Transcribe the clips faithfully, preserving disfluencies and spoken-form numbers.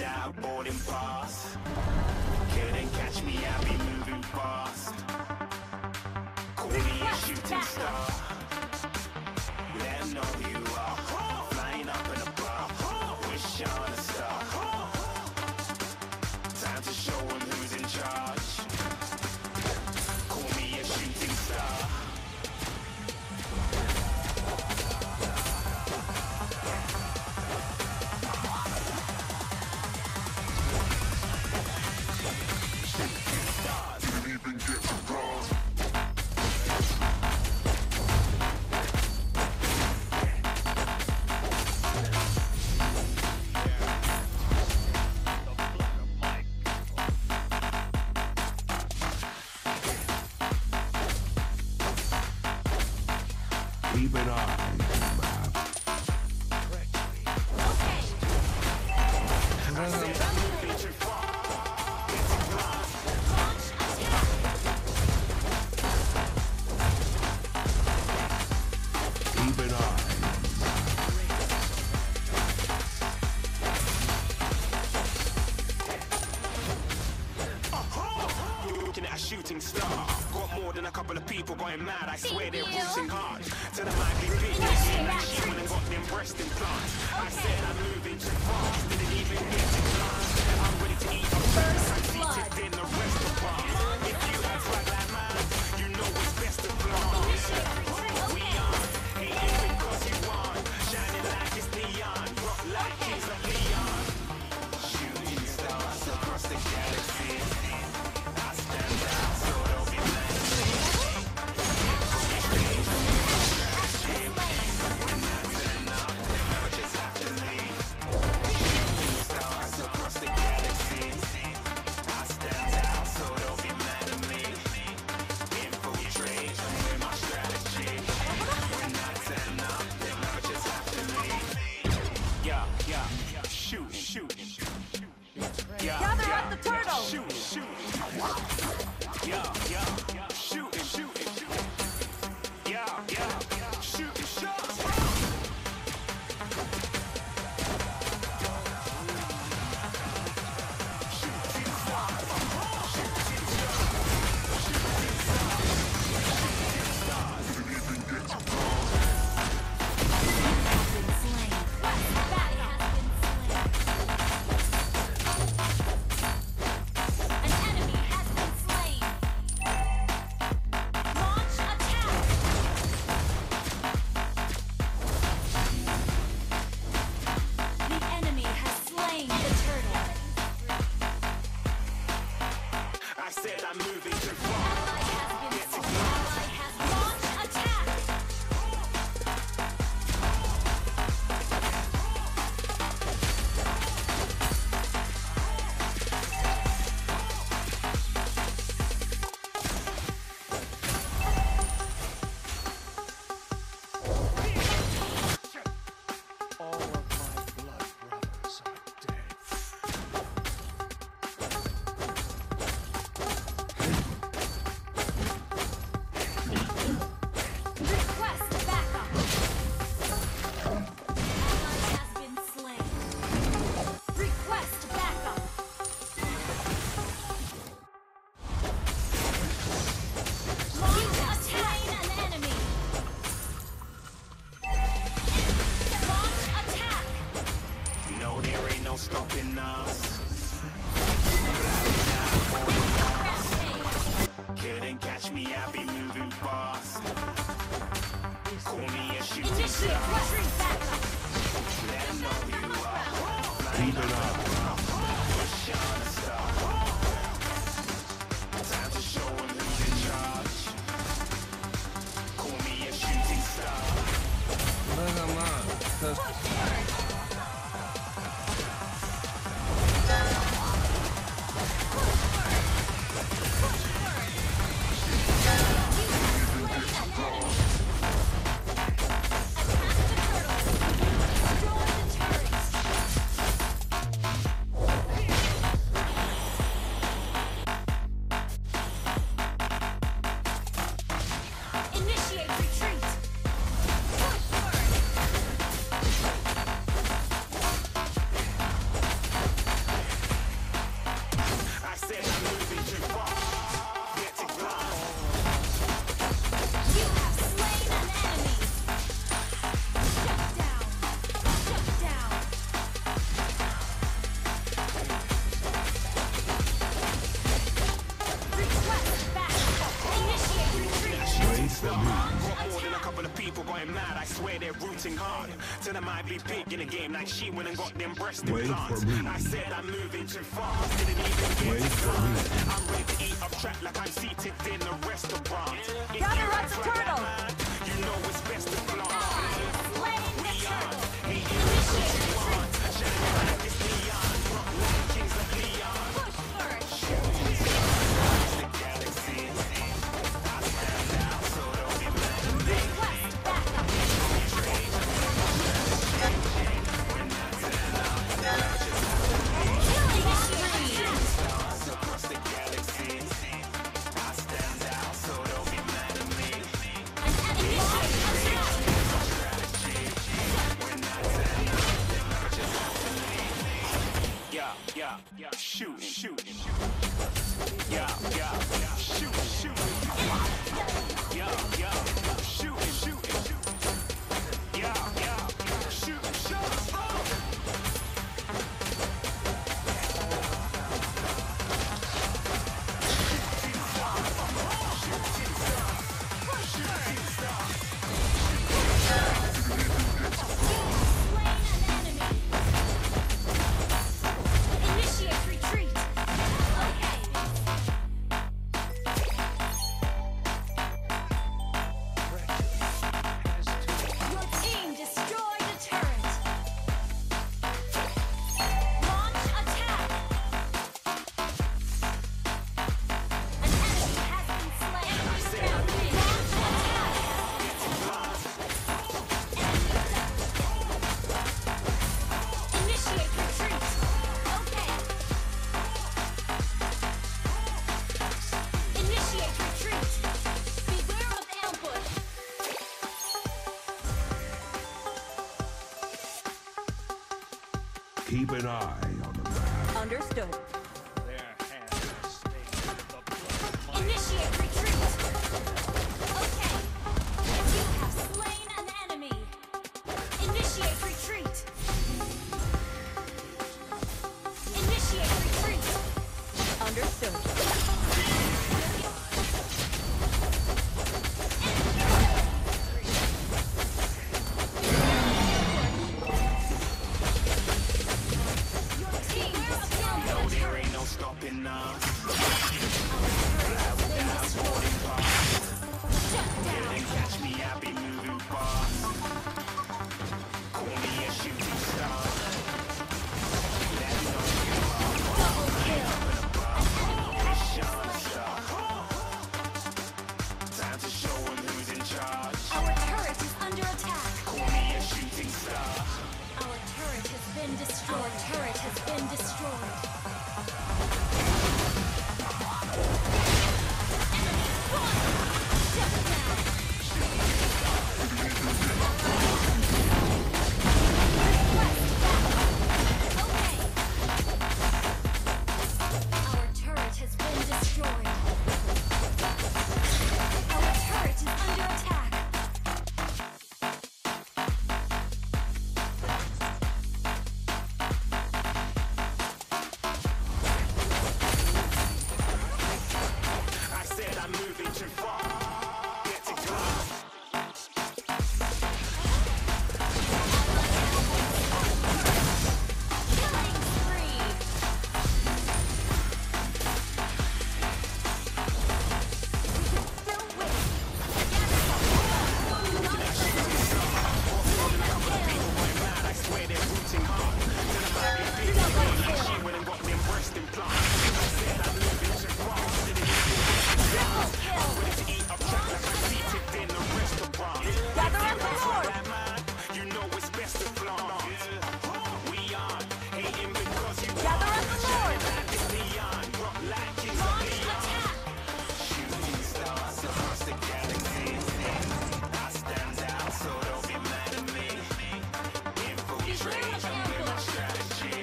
out, boarding pass. Couldn't catch me, I be moving fast. Call me a shooting star. Let 'em know who you are. Flying up in a bar, wish on a star. Time to show 'em who's in charge. Call me a shooting star. Keep an eye on the map. Keep an eye. Looking at a shooting star. Got more than a couple of people going mad. I swear they're rooting hard. To the mic, they beat me like she went and got them breast implants. I said I'm moving too fast. Didn't even get to glance. I'm ready to eat up first. I'm seated in the restaurant. If you have swag like mine, you know it's best to flaunt. We are hating because you want. Shining like it's neon. Rock like kings of Leon. Shooting stars across the galaxy. I stand out so they'll be mad at me. When I turn up, they'll just have to leave. Shooting stars across the galaxy. I stand out so they'll be mad at me. Infiltrate with my strategy. When I turn up, they'll just have to leave. Yeah, yeah, shoot, shoot. Yeah, Gather yeah, up the turtle. Shoot, shoot. Yeah, yeah, shooting, shooting. Yeah, yeah, shooting shots. I said I'm moving too far. All of my blood brothers are dead. Request backup. Ally has been slain. Request backup. Launch attack an enemy. Launch attack. No, there ain't no stopping us. Couldn't catch me, I be moving fast. Call me a shooting Initiate star. retreat backup. Let 'em know who you are. Keep an eye. Wish on a star. Time to show 'em who's in charge. Call me a shooting star. Destroy the turrets. going mad, I swear they're rooting hard. Tell them I'd be big in the game like she went and got them breast Wait implants. for me. I said I'm moving too fast, didn't even get Wait to for glance. me. I'm ready to eat up track like I'm seated in a restaurant. If Gotta you run act the like that, turtle. man, you know it's best to flaunt. Slain the We turtle. are hating Initiate what you retreat. want. Shining like it's neon, rock like kings of Leon. Push first. The galaxy, I stand out, so don't be mad at me. Request backup. Killing spree. Across the galaxy, I stand out, so don't be mad at me. An enemy attack. Yeah, yeah, yeah, shoot, shoot. Yeah, yeah, yeah, shoot, shoot. Yeah, yeah, shoot, shoot. Yeah, yeah, shoot, shoot. Slain an enemy. Initiate retreat. Okay. Your team destroyed a turret. Launch attack. An enemy has been slain. Round three. Launch attack. Initiate retreat. Okay. Initiate retreat. Beware of ambush. Keep an eye on the map. Understood. Their hands are stained with the blood of my Initiate retreat. Okay. You have slain an enemy. Initiate retreat. Initiate retreat. Understood. Your team has killed No, the there turret. ain't no stopping now. Shut down. Didn't catch me, I be moving fast. Call me a shooting star. Let me know you Double kill. are shine star. Time to show 'em who's in charge. Our turret is under attack. Call me a shooting star. Our turret has been destroyed. Our turret has been destroyed. Enemy spotted. Shut down. Request backup. Okay. Our turret has been destroyed. Our turret is under attack. I said I'm moving too far. Get to class. Killing spree. Still win. Mad, I swear they're rooting hard. Tell them I'd be big in the game like she went and got them breast implants. I said I'm moving too fast, didn't even get to glance. I'm ready to eat up track like I'm seated in a restaurant. Gather If up you the act Lord. like that, man, you know it's best to flaunt. We aren't hating because you Gather are. up the Lord. Shining like it's neon, rock like kings of Launch Leon. attack. Shooting stars across the galaxy. I stand out, so don't be mad at me. Infiltrate, I'm with my strategy.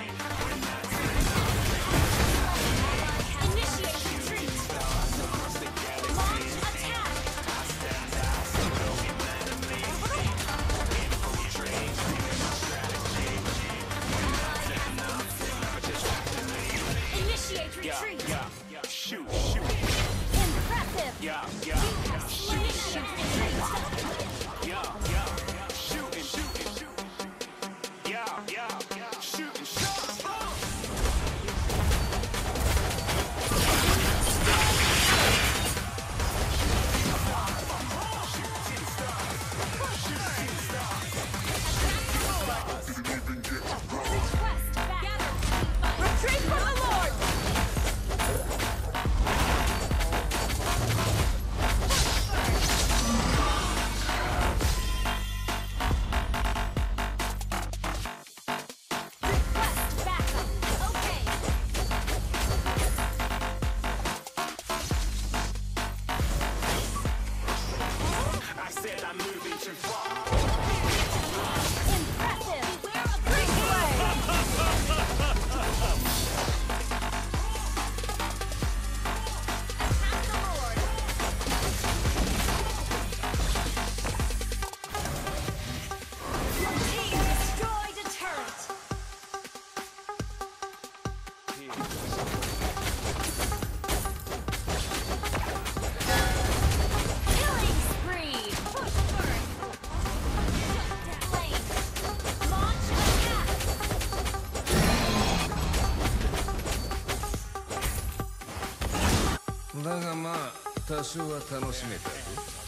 Initiate retreat. Stars across the galaxy. Launch attack. I stand out, so don't be mad at me. Infiltrate, I'm with my strategy. Initiate Yeah, retreat. yeah, yeah. Shoot, shoot. Impressive. Yeah, yeah, yeah. Shoot, Initiate retreat. yeah. だがまあ多少は楽しめたぞ。